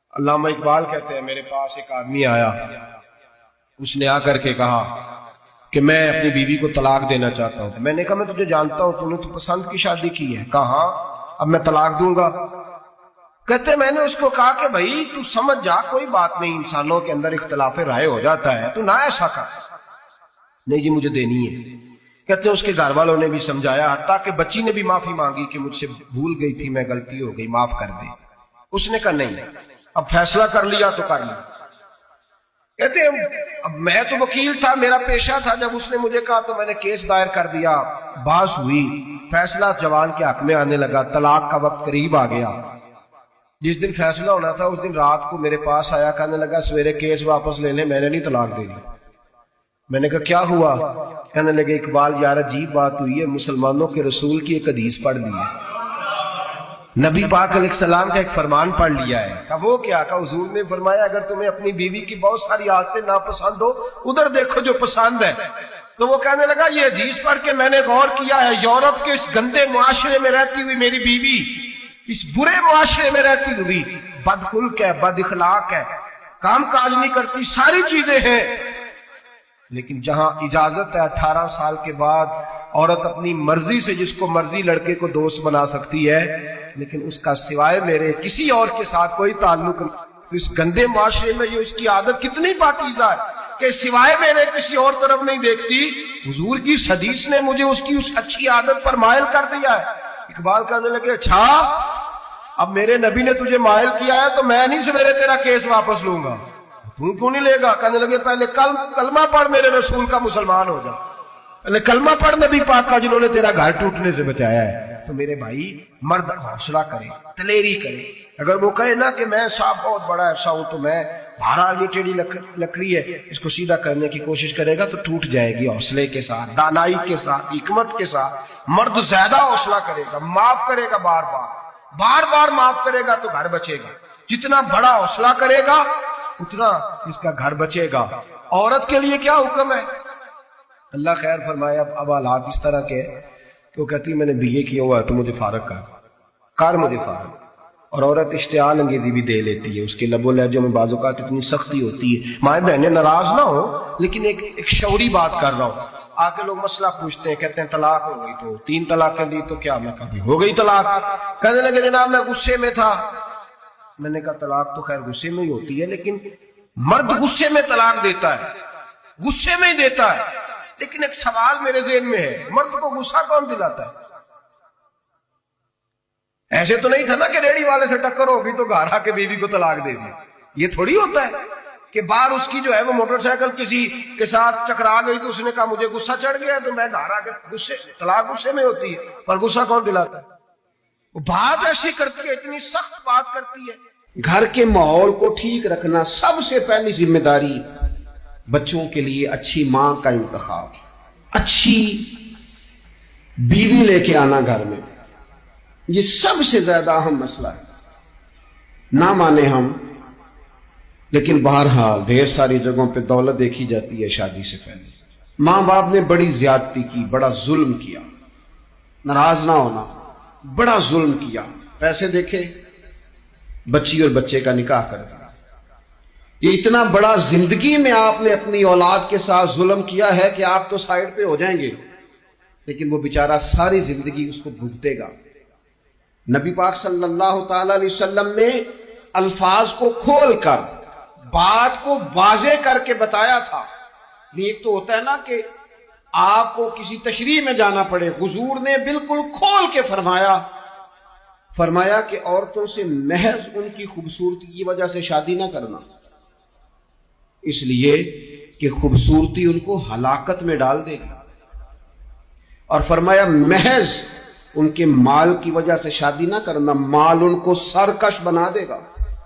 علامہ اقبال کہتے ہیں میرے پاس ایک آدمی آیا، اس نے آ کر کے کہا کہ میں اپنی بیوی کو طلاق دینا چاہتا ہوں۔ میں نے کہا میں تجھے جانتا ہوں، تو نے تو پسند کی شادی کی ہے۔ کہا ہاں، اب میں طلاق دوں گا۔ کہتے میں نے اس کو کہا کہ بھائی تو سمجھ جا، کوئی بات نہیں، انسانوں کے اندر اختلاف رائے ہو جاتا ہے، تو نہ ایسا کر۔ نہیں جی مجھے دینی ہے۔ کہتے ہیں اس کے گھر والوں نے بھی سمجھایا، حتیٰ کہ بچی نے بھی معافی مانگی کہ مجھ سے بھول گئی تھی، میں غلطی ہو گئی، معاف کر دے۔ اس نے کہا نہیں، اب فیصلہ کر لیا تو کر لیا۔ کہتے ہیں اب میں تو وکیل تھا، میرا پیشہ تھا، جب اس نے مجھے کہا تو میں نے کیس دائر کر دیا، بحث ہوئی، فیصلہ جوان کے حق میں آنے لگا، طلاق کا وقت قریب آ گیا۔ جس دن فیصلہ ہونا تھا اس دن رات کو میرے پاس آیا، کہنے لگا سویرے کیس واپس لے لیں، میں نے نہیں طلاق دینی۔ میں نے کہا کیا ہوا؟ کہنے لگے اقبال یار عجیب بات ہوئی ہے، مسلمانوں کے رسول کی ایک حدیث پڑھ دی ہے، نبی پاک علیہ السلام کا ایک فرمان پڑھ لیا ہے۔ کہا وہ کیا؟ کہا حضور نے فرمایا اگر تمہیں اپنی بیوی کی بہت ساری عادتیں ناپسند ہو، ادھر دیکھو جو پسند ہے۔ تو وہ کہنے لگا یہ حدیث پڑھ کے میں نے غور کیا ہے، یورپ کے اس گندے معاشرے میں رہتی ہوئی میری بیوی اس برے معاشرے میں رہتی ہوئی بد خلق ہے، بد اخلاق ہے، کام کاج نہیں کرتی، ساری چیزیں ہیں، لیکن جہاں اجازت ہے 18 سال کے بعد عورت اپنی مرضی سے جس کو مرضی لڑکے کو دوست بنا سکتی ہے، لیکن اس کا سوائے میرے کسی اور کے ساتھ کوئی تعلق نہیں۔ اس گندے معاشرے میں یہ اس کی عادت کتنی پاکیزہ ہے کہ سوائے میرے کسی اور طرف نہیں دیکھتی۔ حضور کی حدیث نے مجھے اس کی اس اچھی عادت پر مائل کر دیا ہے۔ اقبال کہنے لگے اچھا اب میرے نبی نے تجھے مائل کیا ہے تو میں نہیں سویرے تیرا کیس واپس لوں گا۔ تو کیوں نہیں لے گا؟ کہنے لگے پہلے کلمہ پڑھ میرے رسول کا، مسلمان ہو جا، پہلے کلمہ پڑھ نبی پاک کا جنہوں نے تیرا گھر ٹوٹنے سے بچایا ہے۔ تو میرے بھائی مرد حوصلہ کرے، دلیری کرے۔ اگر وہ کہے نا کہ میں صاحب بہت بڑا ایسا ہوں تو میں بھارا یہ ٹیڑھی لکڑی ہے اس کو سیدھا کرنے کی کوشش کرے گا تو ٹوٹ جائے گی۔ حوصلے کے ساتھ، دانائی کے ساتھ، حکمت کے ساتھ مرد زیادہ حوصلہ کرے گا، معاف کرے گا، بار بار معاف کرے گا تو گھر بچے گا۔ جتنا بڑا حوصلہ کرے گا اتنا اس کا گھر بچے گا۔ عورت کے لیے کیا حکم ہے؟ اللہ خیر فرمایا اب حالات اس طرح کے کہ وہ کہتی میں نے بی اے کیا ہوا ہے تو مجھے فارغ کر مجھے فارغ۔ اور عورت اشتعال انگیزی بھی دے لیتی ہے، اس کے لب و لہجوں میں بعض اوقات اتنی سختی ہوتی ہے۔ مائیں بہنیں ناراض نہ ہو، لیکن ایک شعوری بات کر رہا ہوں۔ آگے لوگ مسئلہ پوچھتے ہیں، کہتے ہیں طلاق ہو گئی تو 3 طلاقیں دی تو کیا؟ میں کبھی ہو گئی طلاق۔ کہنے لگے جناب میں غصے میں تھا۔ میں نے کہا طلاق تو خیر غصے میں ہی ہوتی ہے، لیکن مرد غصے میں طلاق دیتا ہے، غصے میں ہی دیتا ہے، لیکن ایک سوال میرے ذہن میں ہے، مرد کو غصہ کون دلاتا ہے؟ ایسے تو نہیں تھا نا کہ ریڑھی والے سے ٹکر ہوگی تو گھر آ کے بیوی کو طلاق دے دی۔ یہ تھوڑی ہوتا ہے کہ باہر اس کی جو ہے وہ موٹر سائیکل کسی کے ساتھ ٹکرا گئی تو اس نے کہا مجھے غصہ چڑھ گیا تو میں گھر آ کے طلاق غصے میں ہوتی ہے، پر غصہ کون دلاتا ہے؟ وہ بات ایسی کرتی ہے، اتنی سخت بات کرتی ہے۔ گھر کے ماحول کو ٹھیک رکھنا سب سے پہلی ذمہ داری بچوں کے لیے، اچھی ماں کا انتخاب، اچھی بیوی لے کے آنا گھر میں، یہ سب سے زیادہ اہم مسئلہ ہے۔ نہ مانے ہم، لیکن بہرحال ڈھیر ساری جگہوں پہ دولت دیکھی جاتی ہے شادی سے پہلے۔ ماں باپ نے بڑی زیادتی کی، بڑا ظلم کیا، ناراض نہ ہونا، بڑا ظلم کیا۔ پیسے دیکھے بچی اور بچے کا نکاح کر دیا۔ یہ اتنا بڑا زندگی میں آپ نے اپنی اولاد کے ساتھ ظلم کیا ہے کہ آپ تو سائڈ پہ ہو جائیں گے، لیکن وہ بیچارہ ساری زندگی اس کو بھگتے گا۔ نبی پاک صلی اللہ تعالی علیہ وسلم نے الفاظ کو کھول کر بات کو واضح کر کے بتایا تھا۔ ایک تو ہوتا ہے نا کہ آپ کو کسی تشریح میں جانا پڑے، حضور نے بالکل کھول کے فرمایا کہ عورتوں سے محض ان کی خوبصورتی کی وجہ سے شادی نہ کرنا، اس لیے کہ خوبصورتی ان کو ہلاکت میں ڈال دے گی، اور فرمایا محض ان کے مال کی وجہ سے شادی نہ کرنا، مال ان کو سرکش بنا دے گا۔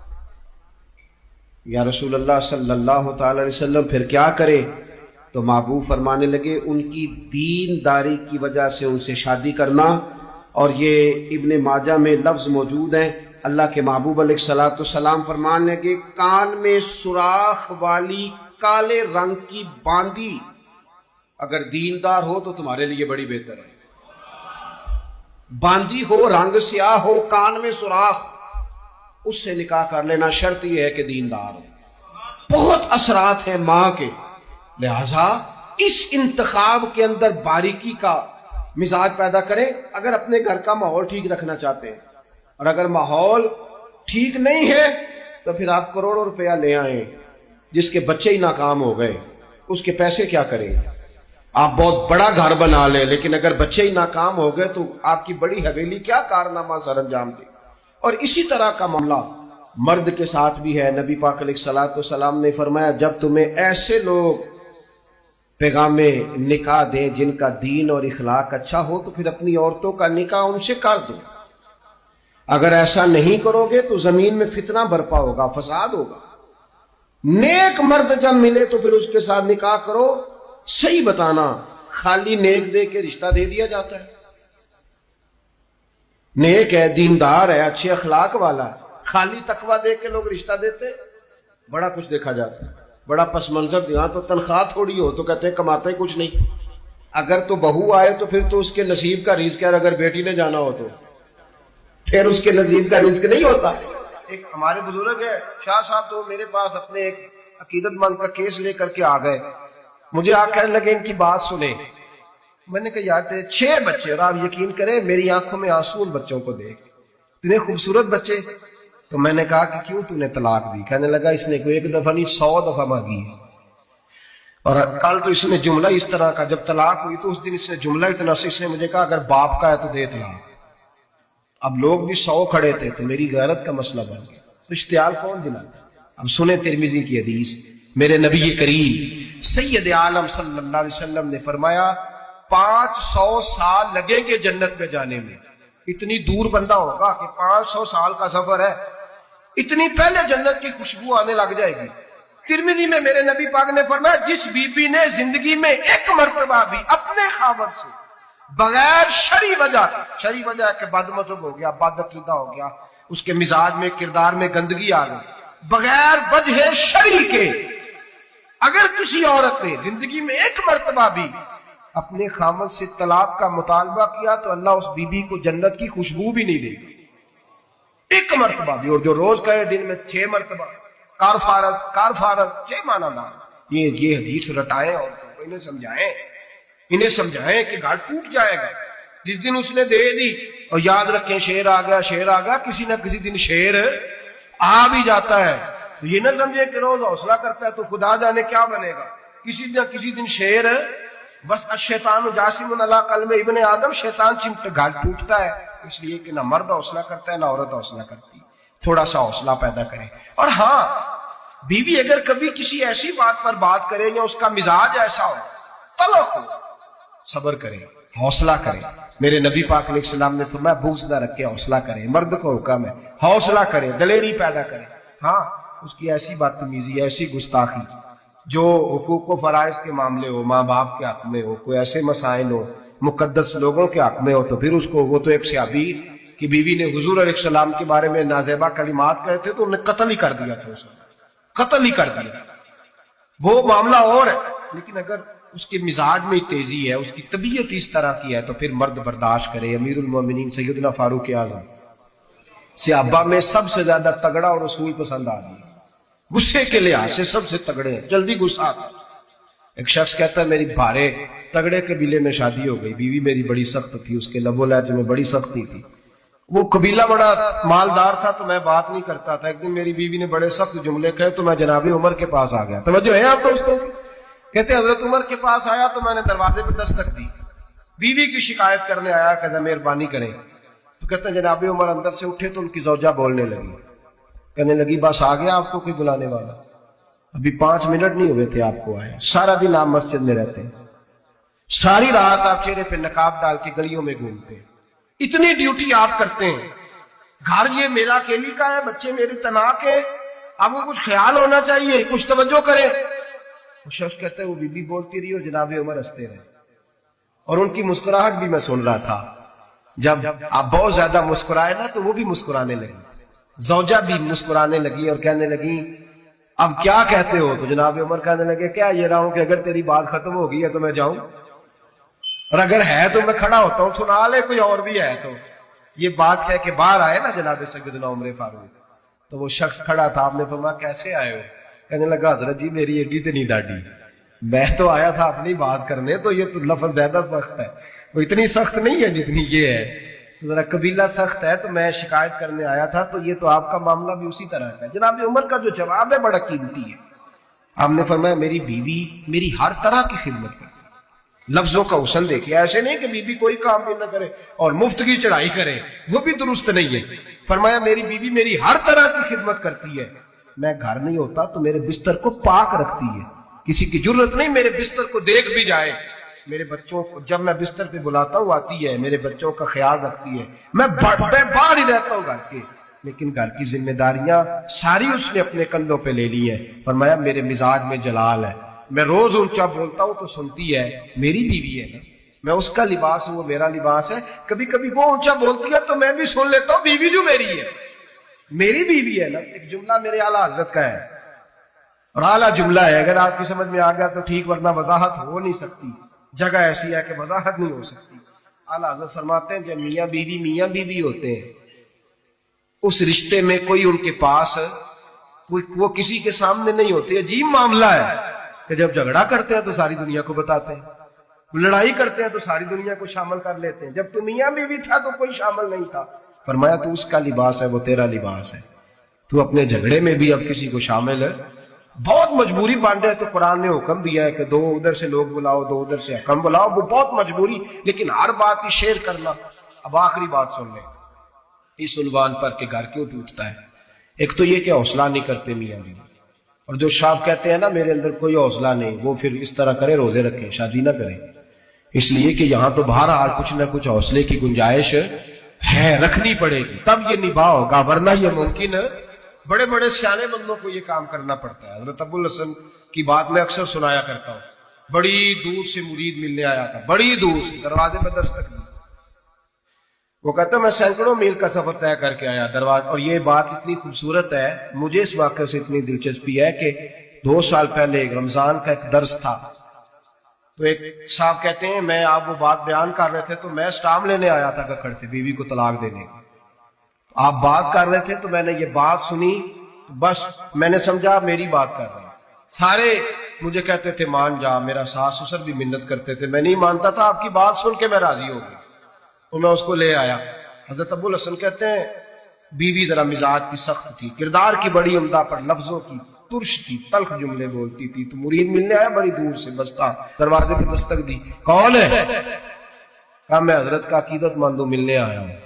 یا رسول اللہ صلی اللہ تعالی علیہ وسلم پھر کیا کرے؟ تو محبوب فرمانے لگے ان کی دینداری کی وجہ سے ان سے شادی کرنا۔ اور یہ ابن ماجہ میں لفظ موجود ہیں، اللہ کے محبوب علیہ الصلوۃ والسلام فرمانے لگے کان میں سوراخ والی کالے رنگ کی باندی اگر دیندار ہو تو تمہارے لیے بڑی بہتر ہے۔ باندی ہو، رنگ سیاہ ہو، کان میں سوراخ، اس سے نکاح کر لینا، شرط یہ ہے کہ دیندار ہو۔ بہت اثرات ہیں ماں کے، لہذا اس انتخاب کے اندر باریکی کا مزاج پیدا کریں۔ اگر اپنے گھر کا ماحول ٹھیک رکھنا چاہتے ہیں، اور اگر ماحول ٹھیک نہیں ہے تو پھر آپ کروڑوں روپیہ لے آئیں، جس کے بچے ہی ناکام ہو گئے اس کے پیسے کیا کریں؟ آپ بہت بڑا گھر بنا لیں، لیکن اگر بچے ہی ناکام ہو گئے تو آپ کی بڑی حویلی کیا کارنامہ سر انجام دے۔ اور اسی طرح کا معاملہ مرد کے ساتھ بھی ہے۔ نبی پاک علیہ الصلوۃ والسلام نے فرمایا جب تمہیں ایسے لوگ پیغام نکاح دیں جن کا دین اور اخلاق اچھا ہو تو پھر اپنی عورتوں کا نکاح ان سے کر دو۔ اگر ایسا نہیں کرو گے تو زمین میں فتنہ برپا ہوگا، فساد ہوگا۔ نیک مرد جب ملے تو پھر اس کے ساتھ نکاح کرو۔ صحیح بتانا، خالی نیک دے کے رشتہ دے دیا جاتا ہے؟ نیک ہے، دیندار ہے، اچھے اخلاق والا ہے، خالی تقوی دے کے لوگ رشتہ دیتے؟ بڑا کچھ دیکھا جاتا ہے، بڑا پس منظر دیا تو تنخواہ تھوڑی ہو تو کہتے ہیں کماتا ہی کچھ نہیں۔ اگر تو بہو آئے تو پھر تو اس کے نصیب کا رزق ہے، اگر بیٹی نے جانا ہو تو پھر اس کے نصیب کا رزق نہیں ہوتا۔ ایک ہمارے بزرگ ہے شاہ صاحب، تو میرے پاس اپنے ایک عقیدت مند کا کیس لے کر کے آ گئے، مجھے آ کہنے لگے ان کی بات سنیں۔ میں نے کہا یار تیرے 6 بچے، اور آپ یقین کریں میری آنکھوں میں آنسو ان بچوں کو دیکھ، اتنے خوبصورت بچے۔ تو میں نے کہا کہ کیوں تو نے طلاق دی؟ کہنے لگا اس نے کوئی 1 دفعہ نہیں 100 دفعہ مانگی ہے، اور کل تو اس نے جملہ اس طرح کا، جب طلاق ہوئی تو اس دن اس نے جملہ اتنا سے، اس نے مجھے کہا اگر باپ کا ہے تو دے طلاق۔ اب لوگ بھی 100 کھڑے تھے تو میری غیرت کا مسئلہ بن گیا، تو اشتعال کون دلاتا؟ اب سنیں ترمذی کی حدیث، میرے نبی کریم سید عالم صلی اللہ علیہ وسلم نے فرمایا 500 سال لگیں گے جنت میں جانے میں۔ اتنی دور بندہ ہوگا کہ 500 سال کا سفر ہے، اتنی پہلے جنت کی خوشبو آنے لگ جائے گی۔ ترمذی میں میرے نبی پاک نے فرمایا جس بی بی نے زندگی میں 1 مرتبہ بھی اپنے خاوند سے بغیر شرعی وجہ کہ بد مذہب ہو گیا، بد عقیدہ ہو گیا، اس کے مزاج میں کردار میں گندگی آ گئی، بغیر وجہ شرعی کے اگر کسی عورت نے زندگی میں 1 مرتبہ بھی اپنے خاوند سے طلاق کا مطالبہ کیا تو اللہ اس بی بی کو جنت کی خوشبو بھی نہیں دے گا، 1 مرتبہ بھی۔ اور جو روز کہے دن میں 6 مرتبہ کار فارغ 6 معنی نہ، یہ حدیث رٹائیں اور انہیں سمجھائیں کہ گھر ٹوٹ جائے گا جس دن اس نے دے دی۔ اور یاد رکھیں شیر آ گیا، کسی نہ کسی دن شیر آ بھی جاتا ہے، تو یہ نہ سمجھے کہ روز حوصلہ کرتا ہے تو خدا جانے کیا بنے گا، کسی نہ کسی دن شیر بس الشیطان جاسم علی قلب ابن آدم، شیطان چمٹ گھر ٹوٹتا ہے، اس لیے کہ نہ مرد حوصلہ کرتا ہے نہ عورت حوصلہ کرتی، تھوڑا سا حوصلہ پیدا کریں۔ اور ہاں بیوی اگر کبھی کسی ایسی بات پر بات کرے یا اس کا مزاج ایسا ہو، تلخ ہو، صبر کریں، حوصلہ کریں۔ میرے نبی پاک علیہ السلام نے فرمایا بغض نہ رکھ کے حوصلہ کریں، مرد کو حکم ہے حوصلہ کریں، دلیری پیدا کریں۔ ہاں اس کی ایسی بدتمیزی، ایسی گستاخی جو حقوق و فرائض کے معاملے ہو، ماں باپ کے حق میں ہو، کوئی ایسے مسائل ہو مقدس لوگوں کے حق میں ہو، تو پھر اس کو، وہ تو ایک صحابی کی بیوی نے حضور علیہ السلام کے بارے میں نازیبا کلمات کہے تھے تو انہیں قتل ہی کر دیا تھا، قتل ہی کر دیا، وہ معاملہ اور ہے۔ لیکن اگر اس کے مزاج میں تیزی ہے، اس کی طبیعت اس طرح کی ہے تو پھر مرد برداشت کرے۔ امیر المومنین سیدنا فاروق اعظم صحابہ میں سب سے زیادہ تگڑا اور رسول پسند آدمی، غصے کے لحاظ سے سب سے تگڑے ہیں، جلدی غصہ آتا۔ ایک شخص کہتا ہے میری بھارے تگڑے قبیلے میں شادی ہو گئی، بیوی میری بڑی سخت تھی، اس کے لب و لہجے میں بڑی سختی تھی، وہ قبیلہ بڑا مالدار تھا تو میں بات نہیں کرتا تھا۔ ایک دن میری بیوی نے بڑے سخت جملے کہے تو میں جناب عمر کے پاس آ گیا۔ توجہ ہے آپ دوستوں؟ کہتے ہیں حضرت عمر کے پاس آیا تو میں نے دروازے پہ دستک دی، بیوی کی شکایت کرنے آیا کہ مہربانی کریں، تو کہتے ہیں جناب عمر اندر سے اٹھے تو ان کی زوجہ بولنے لگی، کہنے لگی بس آ گیا آپ کو کوئی بلانے والا؟ ابھی 5 منٹ نہیں ہوئے تھے آپ کو آئے، سارا دن آپ مسجد میں رہتے ہیں، ساری رات آپ چہرے پہ نقاب ڈال کے گلیوں میں گھومتے ہیں، اتنی ڈیوٹی آپ کرتے ہیں، گھر یہ میرا اکیلی کا ہے، بچے میری تنہا کے، آپ کو کچھ خیال ہونا چاہیے، کچھ توجہ کریں۔ وہ شخص کہتے ہیں وہ بی بی بولتی رہی اور جناب عمر ہنستے رہے، اور ان کی مسکراہٹ بھی میں سن رہا تھا۔ جب آپ بہت زیادہ مسکرائے نا تو وہ بھی مسکرانے لگی، زوجہ بھی مسکرانے لگی اور کہنے لگی اب کیا کہتے ہو؟ تو جناب عمر کہنے لگے کیا یہ رہا ہوں کہ اگر تیری بات ختم ہو گئی ہے تو میں جاؤں، اور اگر ہے تو میں کھڑا ہوتا ہوں، سنا لے کوئی اور بھی ہے تو۔ یہ بات کہہ کے باہر آئے نا جناب سیدنا عمر فاروق، تو وہ شخص کھڑا تھا، آپ نے فرمایا کیسے آئے ہو؟ کہنے لگا حضرت جی میری ایڈی تو نہیں ڈاڈی، میں تو آیا تھا اپنی بات کرنے، تو یہ تو لفظ زیادہ سخت ہے، وہ اتنی سخت نہیں ہے جتنی یہ ہے، ذرا قبیلہ سخت ہے، تو میں شکایت کرنے آیا تھا، تو یہ تو آپ کا معاملہ بھی اسی طرح کا ہے۔ جناب عمر کا جو جواب ہے بڑا قیمتی ہے۔ آپ نے فرمایا میری بیوی میری ہر طرح کی خدمت کرتی ہے۔ لفظوں کا حسن دیکھیے، ایسے نہیں کہ بیوی کوئی کام بھی نہ کرے اور مفت کی چڑھائی کرے، وہ بھی درست نہیں ہے۔ فرمایا میری بیوی میری ہر طرح کی خدمت کرتی ہے، میں گھر نہیں ہوتا تو میرے بستر کو پاک رکھتی ہے، کسی کی ضرورت نہیں میرے بستر کو دیکھ بھی جائے، میرے بچوں کو جب میں بستر پہ بلاتا ہوں آتی ہے، میرے بچوں کا خیال رکھتی ہے، میں باہر ہی رہتا ہوں گھر کے، لیکن گھر کی ذمہ داریاں ساری اس نے اپنے کندھوں پہ لے لی ہیں۔ فرمایا میرے مزاج میں جلال ہے، میں روز اونچا بولتا ہوں تو سنتی ہے، میری بیوی ہے نا، میں اس کا لباس ہوں وہ میرا لباس ہے، کبھی کبھی وہ اونچا بولتی ہے تو میں بھی سن لیتا ہوں، بیوی جو میری ہے میری بیوی ہے نا۔ ایک جملہ میرے اعلیٰ حضرت کا ہے اور اعلیٰ جملہ ہے، اگر آپ کی سمجھ میں آ گیا تو ٹھیک، ورنہ وضاحت ہو نہیں سکتی، جگہ ایسی ہے کہ وضاحت نہیں ہو سکتی۔ اعلیٰ حضرت فرماتے ہیں جب میاں بیوی ہوتے ہیں، اس رشتے میں کوئی ان کے پاس وہ کسی کے سامنے نہیں ہوتے، عجیب معاملہ ہے کہ جب جھگڑا کرتے ہیں تو ساری دنیا کو بتاتے ہیں، لڑائی کرتے ہیں تو ساری دنیا کو شامل کر لیتے ہیں، جب تو میاں بیوی تھا تو کوئی شامل نہیں تھا۔ فرمایا تو اس کا لباس ہے وہ تیرا لباس ہے، تو اپنے جھگڑے میں بھی اب کسی کو شامل ہے، بہت مجبوری بن جائے تو قرآن نے حکم دیا ہے کہ دو ادھر سے لوگ بلاؤ دو ادھر سے حکم بلاؤ، وہ بہت مجبوری، لیکن ہر بات ہی شیئر کرنا۔ اب آخری بات سن لیں اس عنوان پر کہ گھر کیوں ٹوٹتا ہے۔ ایک تو یہ کہ حوصلہ نہیں کرتے میاں بیوی، اور جو صاحب کہتے ہیں نا میرے اندر کوئی حوصلہ نہیں، وہ پھر اس طرح کرے روزے رکھے شادی نہ کرے، اس لیے کہ یہاں تو بہرحال کچھ نہ کچھ حوصلے کی گنجائش ہے، رکھنی پڑے گی تب یہ نباہ ہوگا، ورنہ یہ ممکن ہے۔ بڑے بڑے سیانے بندوں کو یہ کام کرنا پڑتا ہے۔ حضرت ابو الحسن کی بات میں اکثر سنایا کرتا ہوں، بڑی دور سے مرید ملنے آیا تھا، بڑی دور سے، دروازے پہ دستک دی، وہ کہتا میں سینکڑوں میل کا سفر طے کر کے آیا دروازے، اور یہ بات اتنی خوبصورت ہے، مجھے اس واقعے سے اتنی دلچسپی ہے کہ 2 سال پہلے ایک رمضان کا ایک درس تھا، تو ایک صاحب کہتے ہیں میں آپ وہ بات بیان کر رہے تھے تو میں سٹام لینے آیا تھا ککڑ سے بیوی کو طلاق دینے کا، آپ بات کر رہے تھے تو میں نے یہ بات سنی، بس میں نے سمجھا میری بات کر رہے ہیں، سارے مجھے کہتے تھے مان جا، میرا ساس سسر بھی منت کرتے تھے، میں نہیں مانتا تھا، آپ کی بات سن کے میں راضی ہو گیا، اور میں اس کو لے آیا۔ حضرت ابو الحسن کہتے ہیں بیوی ذرا مزاج کی سخت تھی، کردار کی بڑی عمدہ پر لفظوں کی ترش تھی، تلخ جملے بولتی تھی، تو مرید ملنے آیا بڑی دور سے، بستا دروازے پہ دستک دی، کون ہے؟ کہا میں حضرت کا عقیدت مند ہوں، ملنے آیا ہوں۔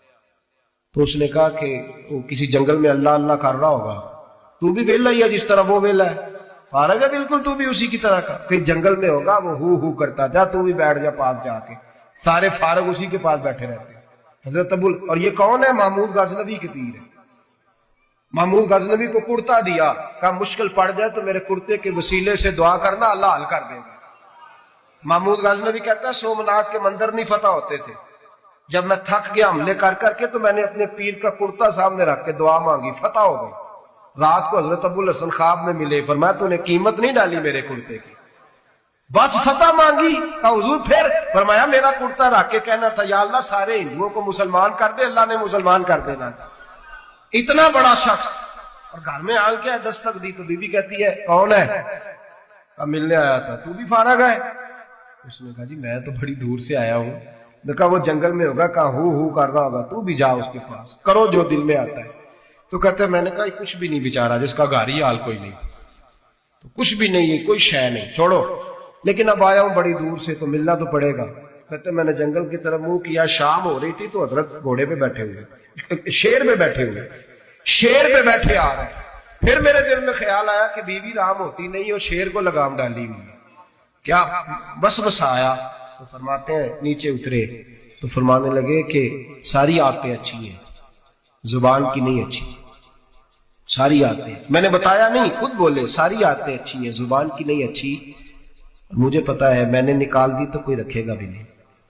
تو اس نے کہا کہ وہ کسی جنگل میں اللہ اللہ کر رہا ہوگا، تو بھی ویلا ہی ہے جس طرح وہ ویلا ہے، فارغ ہے بالکل تو بھی اسی کی طرح کا، پھر جنگل میں ہوگا وہ ہو کرتا، جا تو بھی بیٹھ جا پاس جا کے، سارے فارغ اسی کے پاس بیٹھے رہتے ہیں۔ حضرت ابو، اور یہ کون ہے؟ محمود غزنوی کے پیر ہے، محمود غزنوی کو کرتا دیا، کہا مشکل پڑ جائے تو میرے کرتے کے وسیلے سے دعا کرنا، اللہ حل کر دے گا۔ محمود غزنوی کہتا ہے سومناتھ کے مندر نہیں فتح ہوتے تھے، جب میں تھک گیا حملے کر کر کے تو میں نے اپنے پیر کا کرتا سامنے رکھ کے دعا مانگی، فتح ہو گئی۔ رات کو حضرت ابو الحسن خواب میں ملے، فرمایا تو نے قیمت نہیں ڈالی میرے کرتے کی، بس فتح مانگی۔ کہا حضور پھر؟ فرمایا میرا کرتا رکھ کے کہنا تھا یا اللہ سارے ہندوؤں کو مسلمان کر دے، اللہ نے مسلمان کر دینا تھا۔ اتنا بڑا شخص، اور گھر میں آن کے دستک دی تو بیوی کہتی ہے کون ہے؟ کہا ملنے آیا تھا، تو بھی فارغ ہے؟ اس نے کہا جی میں تو بڑی دور سے آیا ہوں۔ کہا وہ جنگل میں ہوگا، کہا ہو کر رہا ہوگا، تو بھی جا اس کے پاس، کرو جو دل میں آتا ہے۔ تو کہتے ہیں میں نے کہا کچھ بھی نہیں بیچارہ، جس کا گھر ہی حال کوئی نہیں، تو کچھ بھی نہیں ہے، کوئی شے نہیں، چھوڑو، لیکن اب آیا ہوں بڑی دور سے تو ملنا تو پڑے گا۔ کہتے میں نے جنگل کی طرف منہ کیا، شام ہو رہی تھی تو حضرت گھوڑے پہ بیٹھے ہوئے، شیر پہ بیٹھے ہوئے، شیر پہ بیٹھے آ رہے ہیں۔ پھر میرے دل میں خیال آیا کہ بیوی رام ہوتی نہیں اور شیر کو لگام ڈالی ہوئی، کیا بس آیا؟ تو فرماتے ہیں نیچے اترے تو فرمانے لگے کہ ساری عادتیں اچھی ہیں، زبان کی نہیں اچھی، ساری عادتیں، میں نے بتایا نہیں، خود بولے ساری عادتیں اچھی ہیں، زبان کی نہیں اچھی، مجھے پتا ہے میں نے نکال دی تو کوئی رکھے گا بھی نہیں،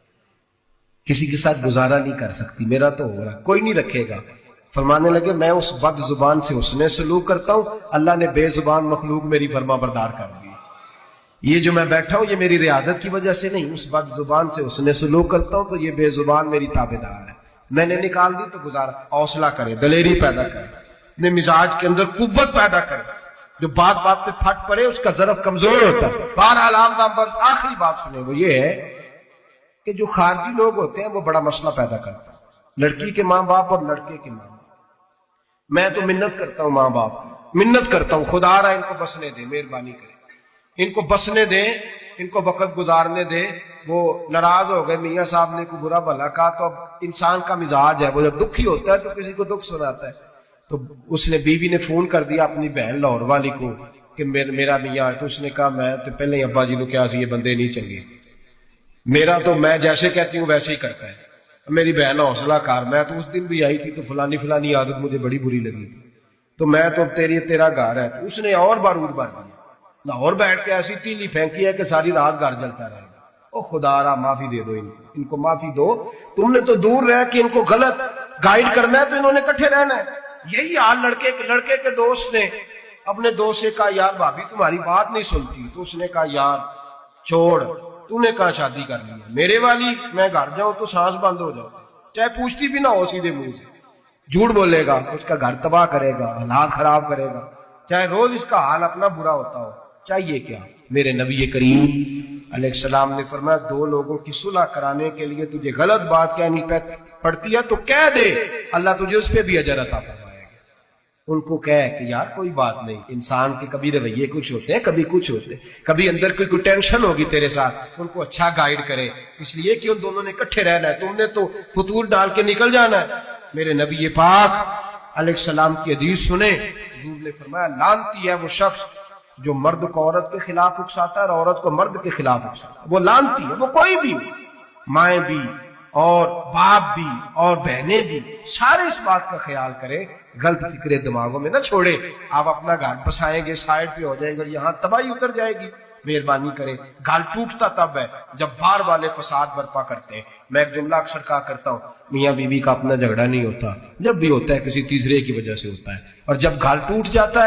کسی کے ساتھ گزارا نہیں کر سکتی، میرا تو ہو رہا کوئی نہیں رکھے گا۔ فرمانے لگے میں اس بد زبان سے حسن سلوک کرتا ہوں، اللہ نے بے زبان مخلوق میری فرما بردار کر دی، یہ جو میں بیٹھا ہوں یہ میری ریاضت کی وجہ سے نہیں، اس بد زبان سے حسن سلوک کرتا ہوں تو یہ بے زبان میری تابعدار ہے، میں نے نکال دی تو گزارا، حوصلہ کرے، دلیری پیدا کرے، اپنے مزاج کے اندر قوت پیدا کرے، جو بات بات پہ پھٹ پڑے اس کا ضرب کمزور ہوتا ہے۔ بہرحال عام طور پر آخری بات سنیں، وہ یہ ہے کہ جو خارجی لوگ ہوتے ہیں وہ بڑا مسئلہ پیدا کرتے ہیں، لڑکی کے ماں باپ اور لڑکے کے ماں باپ۔ میں تو منت کرتا ہوں ماں باپ کی، منت کرتا ہوں خدا را ان کو بسنے دے، مہربانی کرے ان کو بسنے دے، ان کو وقت گزارنے دے۔ وہ ناراض ہو گئے، میاں صاحب نے کوئی برا بھلا کہا، تو اب انسان کا مزاج ہے، وہ جب دکھی ہوتا ہے تو کسی کو دکھ سناتا ہے۔ تو اس نے بیوی نے فون کر دیا اپنی بہن لاہور والی کو کہ میرا میاں ہے۔ تو اس نے کہا میں تو پہلے ہی ابا جی کو کیا سی، یہ بندے نہیں چنگے، میرا تو میں جیسے کہتی ہوں ویسے ہی کرتا ہے۔ میری بہن حوصلہ کار، میں تو اس دن بھی آئی تھی تو فلانی عادت مجھے بڑی بری لگی، تو میں تو تیرا گھر ہے۔ تو اس نے اور بارود بھر دیا، لاہور بیٹھ کے ایسی تیلی پھینکی ہے کہ ساری رات گھر جلتا رہے گا۔ او خدا را معافی دے دو ان کو معافی دو، تم نے تو دور رہ کہ ان کو غلط گائیڈ کرنا ہے تو انہوں نے کٹھے رہنا ہے۔ یہی حال لڑکے کے دوست نے اپنے دوست سے کہا یار بھابھی تمہاری بات نہیں سنتی، تو اس نے کہا یار چھوڑ، تو نے کہا شادی کر لی ہے میرے والی، میں گھر جاؤں تو سانس بند ہو جاؤ، چاہے پوچھتی بھی نہ ہو سیدھے منہ سے، جھوٹ بولے گا، اس کا گھر تباہ کرے گا، حالات خراب کرے گا، چاہے روز اس کا حال اپنا برا ہوتا ہو۔ چاہیے کیا؟ میرے نبی کریم علیہ السلام نے فرمایا دو لوگوں کی صلح کرانے کے لیے تجھے غلط بات کہنی پڑتی ہے تو کہہ دے، اللہ تجھے اس پہ بھی اجر عطا فرمائے گا۔ ان کو کہے کہ یار کوئی بات نہیں، انسان کے کبھی رویے کچھ ہوتے ہیں، کبھی کچھ ہوتے ہیں، کبھی اندر کوئی ٹینشن ہوگی تیرے ساتھ، ان کو اچھا گائیڈ کرے، اس لیے کہ ان دونوں نے اکٹھے رہنا ہے، تم نے تو فطور ڈال کے نکل جانا ہے۔ میرے نبی پاک علیہ السلام کی حدیث سنیں، حضور نے فرمایا لعنتی ہے وہ شخص جو مرد کو عورت کے خلاف اکساتا ہے اور عورت کو مرد کے خلاف اکساتا ہے، وہ لعنتی ہے۔ وہ کوئی بھی، مائیں بھی اور باپ بھی اور بہنیں بھی، سارے اس بات کا خیال کرے، غلط فکرے دماغوں میں نہ چھوڑے۔ آپ اپنا گھر بسائیں گے، سائڈ پہ ہو جائیں گے، یہاں تباہی اتر جائے گی۔ مہربانی کرے، گھر ٹوٹتا تب ہے جب باہر والے فساد برپا کرتے ہیں۔ میں ایک جملہ اکثر کہا کرتا ہوں، میاں بیوی کا اپنا جھگڑا نہیں ہوتا، جب بھی ہوتا ہے کسی تیسرے کی وجہ سے ہوتا ہے، اور جب گھر ٹوٹ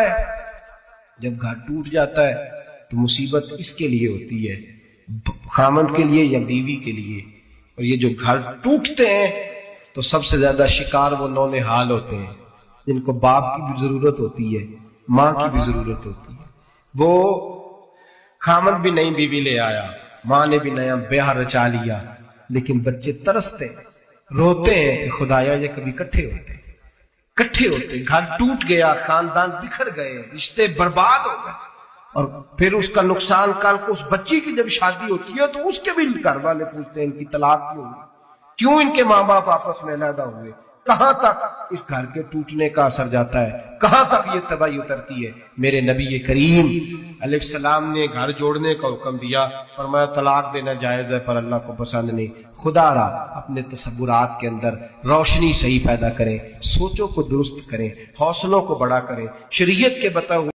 جاتا ہے تو مصیبت اس کے لیے ہوتی ہے، خامند کے لیے یا بیوی کے لیے۔ اور یہ جو گھر ٹوٹتے ہیں تو سب سے زیادہ شکار وہ نونہال ہوتے ہیں جن کو باپ کی بھی ضرورت ہوتی ہے، ماں کی بھی ضرورت ہوتی ہے۔ وہ خامند بھی نئی بیوی لے آیا، ماں نے بھی نیا بیاہ رچا لیا، لیکن بچے ترستے روتے ہیں کہ خدایا یہ کبھی کٹھے ہوتے، گھر ٹوٹ گیا، خاندان بکھر گئے، رشتے برباد ہو گئے، اور پھر اس کا نقصان کل کو اس بچی کی جب شادی ہوتی ہے تو اس کے بھی گھر والے پوچھتے ہیں ان کی طلاق کیوں ہوئی، کیوں ان کے ماں باپ آپس میں علیحدہ ہوئے، کہاں تک اس گھر کے ٹوٹنے کا اثر جاتا ہے، کہاں تک یہ تباہی اترتی ہے۔ میرے نبی کریم علیہ السلام نے گھر جوڑنے کا حکم دیا، فرمایا طلاق دینا جائز ہے پر اللہ کو پسند نہیں۔ خدا را اپنے تصورات کے اندر روشنی صحیح پیدا کریں، سوچوں کو درست کریں، حوصلوں کو بڑا کریں، شریعت کے بتائے